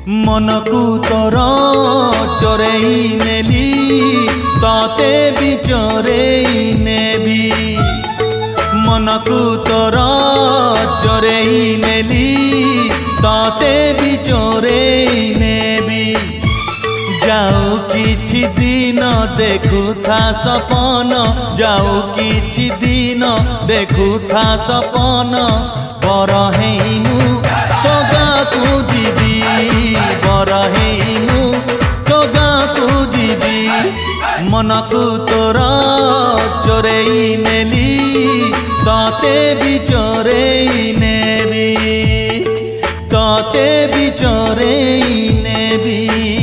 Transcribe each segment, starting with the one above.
मन को तोर चोरेई नेली ताते भी चोरेई नेबी मन को तोर चोरेई नेली ताते भी चोरेई नेबी जाऊ किछि दिन देखु था सपन जाऊ किछि दिन देखु था सपन बर हेमु तो गाँकु जीवी बर हेमु तो गाँकु जीवी मन को तोर चोरेई नेली ताते भी चोरेई नेबी ताते भी चोरेई नेबी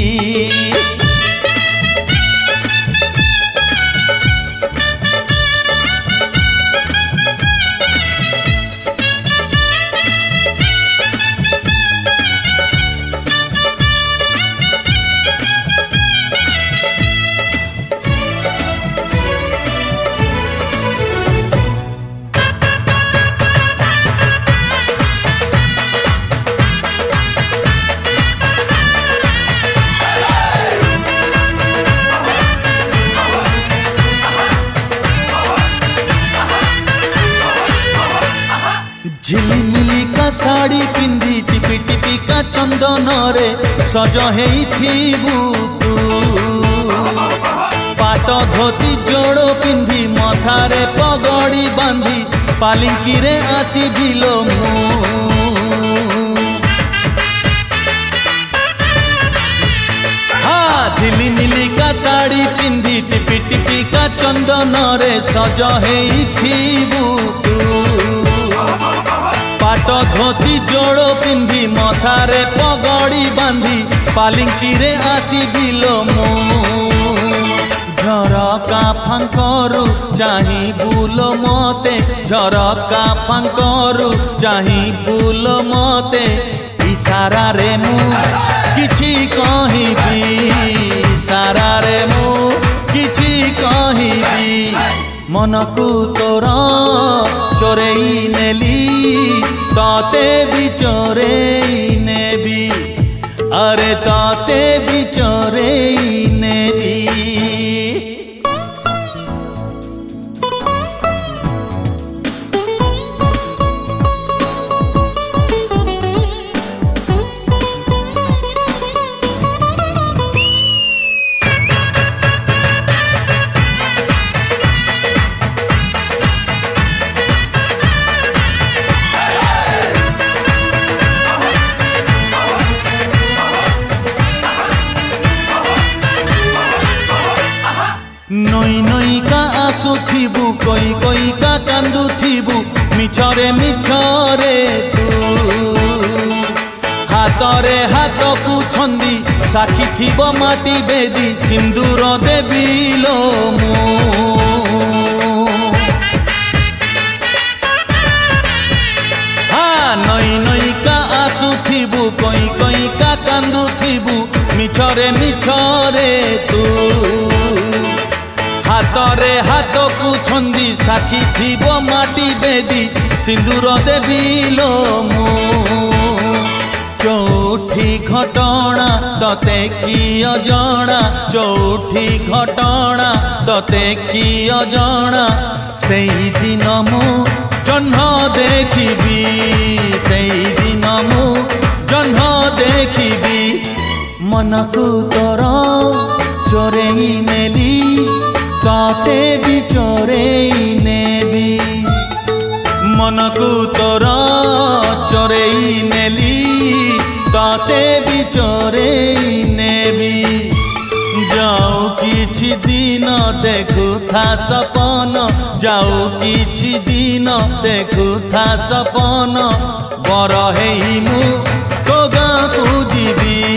झिलिमिली का साड़ी पिंधी टिपी टिपी का चंदन रे सज हेइथिबु तू पाट धोती जोड़ो पिंधी मथारे पगड़ी बांधी पालिंकी रे आसी जिलो मु हाँ झिलिमिली का साड़ी पिंधी टिपी टिपी का चंदन रे सज हेइथिबु तू पाट धोती जोड़ो पिंधी मथारे पगड़ी बांधी पालिंकी रे आसी बिलो मु झरका फांकरू चाही बुलो मते झरका फांकरू चाही बुलो मते इशारा रे मु किछि कहिबी इशारा रे मु किछि कहिबी मन को तोर चोरेई नेली ताते भी चोरेई नेबी अरे ताते भी चोरेई नेबी नई नई का आसु थिबु कोई कोई का कांदु थिबु मिछरे मिछरे तू हातरे हाथ को छंदी साखी थिबो माटी बेदी सिंदूर देबी लो मु हाँ नई नई का आसु थिबु कोई कोई का कांदु थिबु मिछरे मिछरे तू हातरे हाथ को छंदी साखी थिबो माटी बेदी सिंदूर देबी लो मु चौठी घटना तते की अजणा चौठी घटना तते की अजणा सेई दिन मु जह्न देखिबी सेई दिन मु जह्न देखिबी मन को तोर चोरेई नेली ताते भी चोरेई नेबी मन को तोर चोरेई नेली ताते भी चोरेई नेबी जाऊ किछि दिन देखु था सपन जाऊ किछि दिन देखु था सपन बर हेमु तो गाँकु जीवी